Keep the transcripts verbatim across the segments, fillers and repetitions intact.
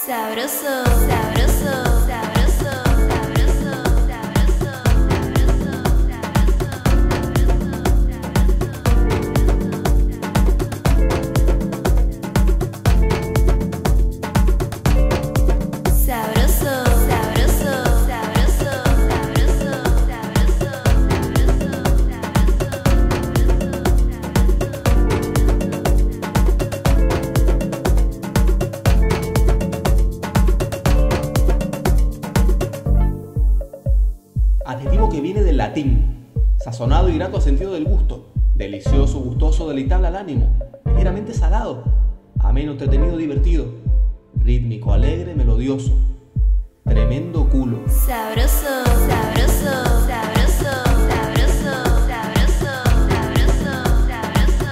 Sabroso, sabroso, sabroso, sabroso, sabroso, sabroso, sabroso, sabroso, sabroso, Adjetivo que viene del latín, sazonado y grato a sentido del gusto, delicioso, gustoso, deleitable al ánimo, ligeramente salado, ameno, entretenido, divertido, rítmico, alegre, melodioso, tremendo culo. sabroso, sabroso, sabroso, sabroso, sabroso, sabroso, sabroso,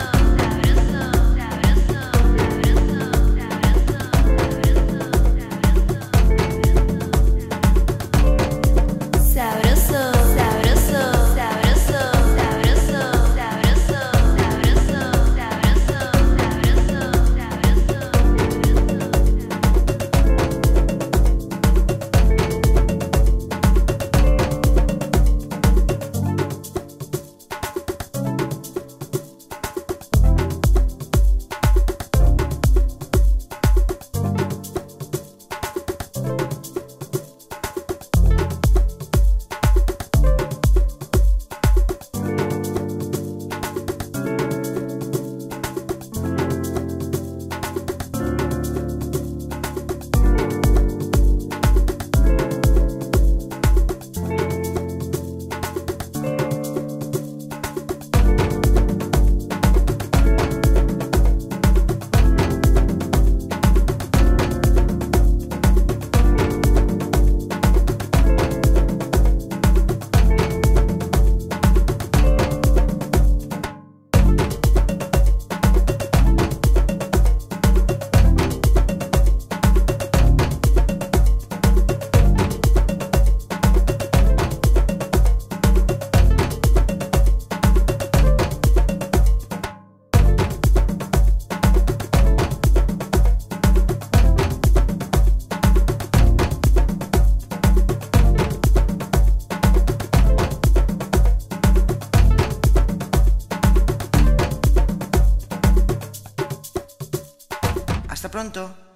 sabroso, sabroso, sabroso, sabroso, sabroso, sabroso, Hasta pronto.